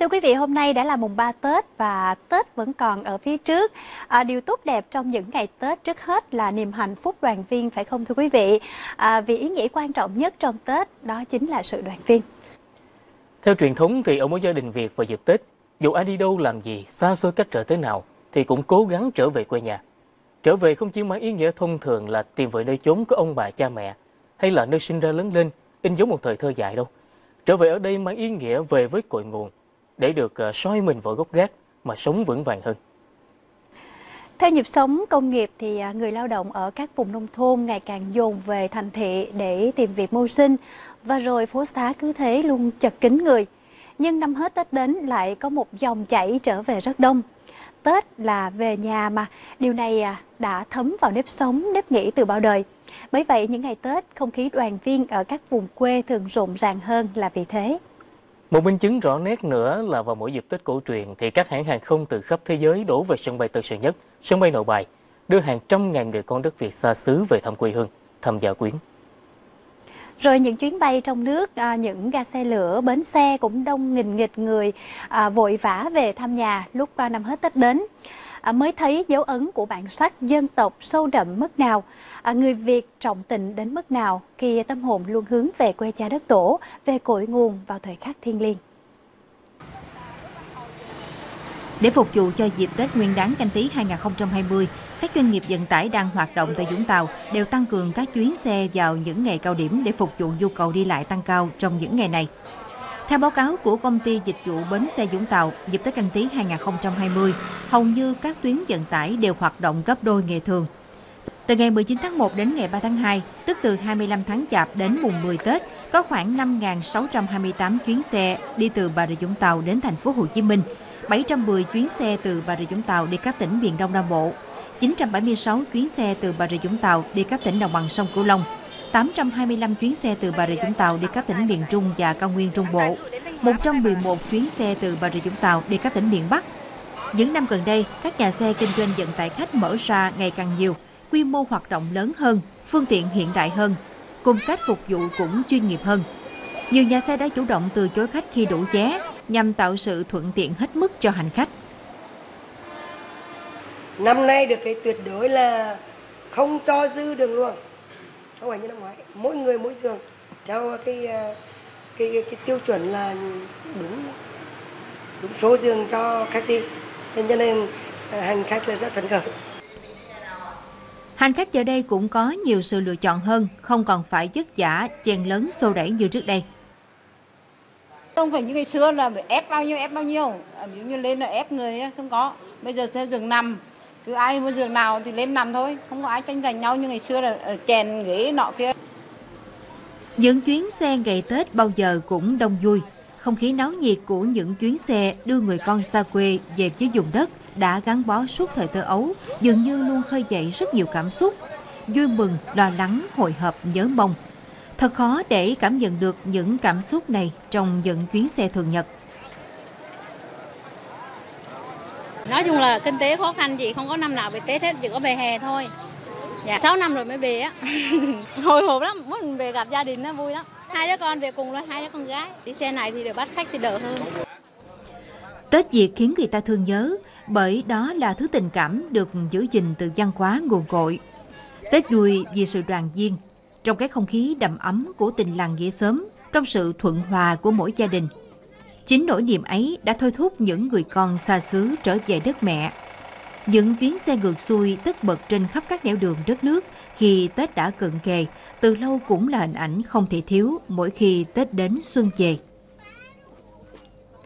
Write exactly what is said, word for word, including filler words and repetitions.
Thưa quý vị, hôm nay đã là mùng ba Tết và Tết vẫn còn ở phía trước. À, điều tốt đẹp trong những ngày Tết trước hết là niềm hạnh phúc đoàn viên, phải không thưa quý vị? À, vì ý nghĩa quan trọng nhất trong Tết đó chính là sự đoàn viên. Theo truyền thống thì ở mỗi gia đình Việt vào dịp Tết, dù ai đi đâu làm gì, xa xôi cách trở thế nào thì cũng cố gắng trở về quê nhà. Trở về không chỉ mang ý nghĩa thông thường là tìm về nơi chốn của ông bà cha mẹ hay là nơi sinh ra lớn lên, in dấu một thời thơ dại đâu. Trở về ở đây mang ý nghĩa về với cội nguồn, để được uh, soi mình vào gốc gác mà sống vững vàng hơn. Theo nhịp sống công nghiệp thì người lao động ở các vùng nông thôn ngày càng dồn về thành thị để tìm việc mưu sinh, và rồi phố xá cứ thế luôn chật kín người. Nhưng năm hết Tết đến lại có một dòng chảy trở về rất đông. Tết là về nhà mà, điều này đã thấm vào nếp sống, nếp nghĩ từ bao đời. Bởi vậy những ngày Tết, không khí đoàn viên ở các vùng quê thường rộn ràng hơn là vì thế. Một minh chứng rõ nét nữa là vào mỗi dịp Tết cổ truyền thì các hãng hàng không từ khắp thế giới đổ về sân bay Tân Sơn Nhất, sân bay Nội Bài, đưa hàng trăm ngàn người con đất Việt xa xứ về thăm quê hương, thăm gia quyến. Rồi những chuyến bay trong nước, à, những ga xe lửa, bến xe cũng đông nghìn nghịt người à, vội vã về thăm nhà lúc à, năm hết Tết đến. À, mới thấy dấu ấn của bản sắc dân tộc sâu đậm mức nào, à, người Việt trọng tình đến mức nào khi tâm hồn luôn hướng về quê cha đất tổ, về cội nguồn vào thời khắc thiêng liêng. Để phục vụ cho dịp Tết Nguyên đán Canh Tý hai nghìn không trăm hai mươi, các doanh nghiệp vận tải đang hoạt động tại Vũng Tàu đều tăng cường các chuyến xe vào những ngày cao điểm để phục vụ nhu cầu đi lại tăng cao trong những ngày này. Theo báo cáo của công ty dịch vụ bến xe Vũng Tàu, dịp Tết Canh Tý hai nghìn không trăm hai mươi, hầu như các tuyến vận tải đều hoạt động gấp đôi ngày thường. Từ ngày mười chín tháng một đến ngày ba tháng hai, tức từ hai mươi lăm tháng Chạp đến mùng mười Tết, có khoảng năm nghìn sáu trăm hai mươi tám chuyến xe đi từ Bà Rịa Vũng Tàu đến thành phố Hồ Chí Minh, bảy trăm mười chuyến xe từ Bà Rịa Vũng Tàu đi các tỉnh miền Đông Nam Bộ, chín trăm bảy mươi sáu chuyến xe từ Bà Rịa Vũng Tàu đi các tỉnh đồng bằng sông Cửu Long, tám trăm hai mươi lăm chuyến xe từ Bà Rịa Vũng Tàu đi các tỉnh miền Trung và cao nguyên Trung Bộ, một trăm mười một chuyến xe từ Bà Rịa Vũng Tàu đi các tỉnh miền Bắc. Những năm gần đây, các nhà xe kinh doanh vận tải khách mở ra ngày càng nhiều, quy mô hoạt động lớn hơn, phương tiện hiện đại hơn, cùng cách phục vụ cũng chuyên nghiệp hơn. Nhiều nhà xe đã chủ động từ chối khách khi đủ vé nhằm tạo sự thuận tiện hết mức cho hành khách. Năm nay được cái tuyệt đối là không cho dư đường luôn, không phải như năm ngoái, mỗi người mỗi giường theo cái cái, cái, cái tiêu chuẩn là đúng đúng số giường cho khách đi, nên cho nên hành khách là rất phấn khởi. Hành khách giờ đây cũng có nhiều sự lựa chọn hơn, không còn phải vất vả chen lấn xô đẩy như trước đây. Không phải như ngày xưa là ép bao nhiêu ép bao nhiêu, ví dụ như lên là ép người không có. Bây giờ theo giường nằm, cứ ai muốn giường nào thì lên nằm thôi, không có ai tranh giành nhau như ngày xưa là chèn ghế nọ kia. Những chuyến xe ngày Tết bao giờ cũng đông vui. Không khí náo nhiệt của những chuyến xe đưa người con xa quê về với vùng đất đã gắn bó suốt thời thơ ấu, dường như luôn khơi dậy rất nhiều cảm xúc, vui mừng, lo lắng, hồi hộp, nhớ mong. Thật khó để cảm nhận được những cảm xúc này trong những chuyến xe thường nhật. Nói chung là kinh tế khó khăn, chị không có năm nào về Tết hết, chỉ có về hè thôi. Dạ, sáu năm rồi mới về á. Hồi hộp lắm, muốn về gặp gia đình nó vui lắm. Hai đứa con về cùng là hai đứa con gái. Đi xe này thì được bắt khách thì đỡ hơn. Tết Việt khiến người ta thương nhớ, bởi đó là thứ tình cảm được giữ gìn từ văn hóa nguồn cội. Tết vui vì sự đoàn viên, trong cái không khí đầm ấm của tình làng nghĩa xóm, trong sự thuận hòa của mỗi gia đình. Chính nỗi niềm ấy đã thôi thúc những người con xa xứ trở về đất mẹ. Những chuyến xe ngược xuôi tất bật trên khắp các nẻo đường đất nước khi Tết đã cận kề, từ lâu cũng là hình ảnh không thể thiếu mỗi khi Tết đến xuân về.